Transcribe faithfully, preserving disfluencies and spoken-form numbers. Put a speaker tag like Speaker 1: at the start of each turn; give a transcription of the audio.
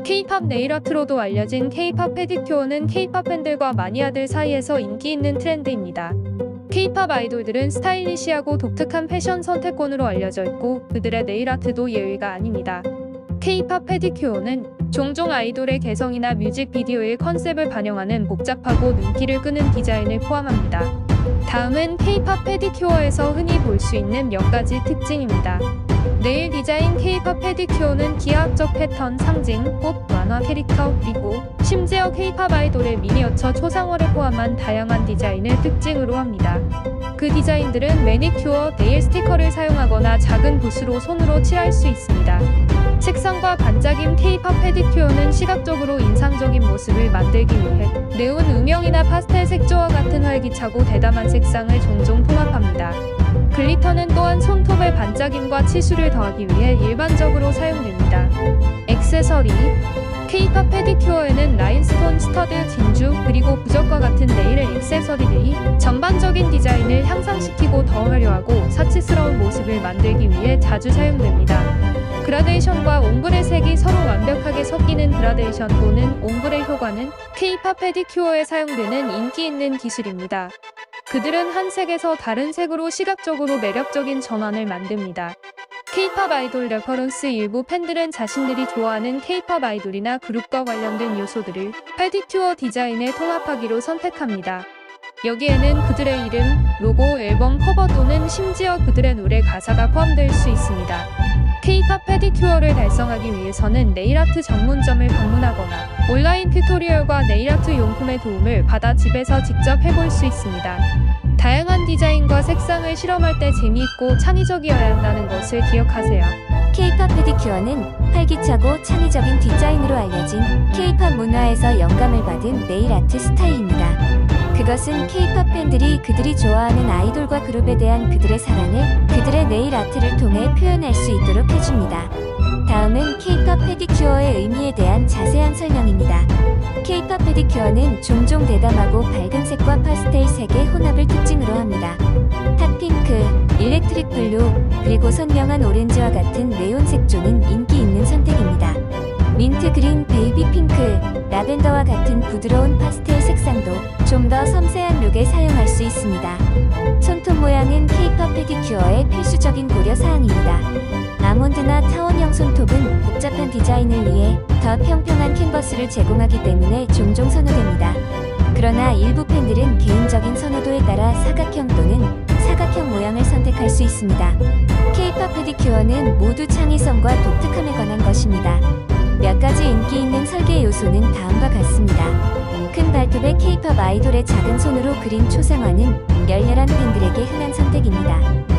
Speaker 1: K-팝 네일아트로도 알려진 K-팝 페디큐어는 K-팝 팬들과 마니아들 사이에서 인기 있는 트렌드입니다. K-팝 아이돌들은 스타일리시하고 독특한 패션 선택권으로 알려져 있고 그들의 네일아트도 예외가 아닙니다. K-팝 페디큐어는 종종 아이돌의 개성이나 뮤직비디오의 컨셉을 반영하는 복잡하고 눈길을 끄는 디자인을 포함합니다. 다음은 K-팝 페디큐어에서 흔히 볼 수 있는 몇 가지 특징입니다. 네일 디자인 K-팝 페디큐어는 기하학적 패턴, 상징, 꽃, 만화 캐릭터, 그리고 심지어 K-팝 아이돌의 미니어처 초상화를 포함한 다양한 디자인을 특징으로 합니다. 그 디자인들은 매니큐어, 네일 스티커를 사용하거나 작은 붓으로 손으로 칠할 수 있습니다. 색상과 반짝임 K-팝 페디큐어는 시각적으로 인상적인 모습을 만들기 위해 네온 음영이나 파스텔 색조와 같은 활기차고 대담한 색상을 종종 통합합니다. 글리터는 또한 손톱의 반짝임과 치수를 더하기 위해 일반적으로 사용됩니다. 액세서리 K-팝 페디큐어에는 라인스톤, 스터드, 진주, 그리고 부적과 같은 네일 액세서리들이 전반적인 디자인을 향상시키고 더 화려하고 사치스러운 모습을 만들기 위해 자주 사용됩니다. 그라데이션과 옴브레 색이 서로 완벽하게 섞이는 그라데이션 또는 옴브레 효과는 K-팝 페디큐어에 사용되는 인기 있는 기술입니다. 그들은 한 색에서 다른 색으로 시각적으로 매력적인 전환을 만듭니다. K-팝 아이돌 레퍼런스 일부 팬들은 자신들이 좋아하는 K-팝 아이돌이나 그룹과 관련된 요소들을 페디큐어 디자인에 통합하기로 선택합니다. 여기에는 그들의 이름, 로고, 앨범 커버 또는 심지어 그들의 노래 가사가 포함될 수 있습니다. K-팝 페디큐어를 달성하기 위해서는 네일아트 전문점을 방문하거나 온라인 튜토리얼과 네일아트 용품의 도움을 받아 집에서 직접 해볼 수 있습니다. 다양한 디자인과 색상을 실험할 때 재미있고 창의적이어야 한다는 것을 기억하세요.
Speaker 2: K-팝 페디큐어는 활기차고 창의적인 디자인으로 알려진 K-팝 문화에서 영감을 받은 네일아트 스타일입니다. 그것은 K-팝 팬들이 그들이 좋아하는 아이돌과 그룹에 대한 그들의 사랑을 그들의 네일 아트를 통해 표현할 수 있도록 해줍니다. 다음은 K-팝 페디큐어의 의미에 대한 자세한 설명입니다. K-팝 페디큐어는 종종 대담하고 밝은 색과 파스텔 색의 혼합을 특징으로 합니다. 핫핑크, 일렉트릭 블루, 그리고 선명한 오렌지와 같은 네온 색조는 인기 있는 선택입니다. 민트 그린, 베이비 핑크, 라벤더와 같은 부드러운 파스텔 색상도 좀 더 섬세한 룩에 사용할 수 있습니다. 손톱 모양은 K-팝 페디큐어의 필수적인 고려 사항입니다. 아몬드나 타원형 손톱은 복잡한 디자인을 위해 더 평평한 캔버스를 제공하기 때문에 종종 선호됩니다. 그러나 일부 팬들은 개인적인 선호도에 따라 사각형 또는 사각형 모양을 선택할 수 있습니다. K-팝 페디큐어는 모두 창의성과 독특함에 관한 것입니다. 몇 가지 인기 있는 설계 요소는 다음과 같습니다. 큰 발톱의 K-팝 아이돌의 작은 손으로 그린 초상화는 열렬한 팬들에게 흔한 선택입니다.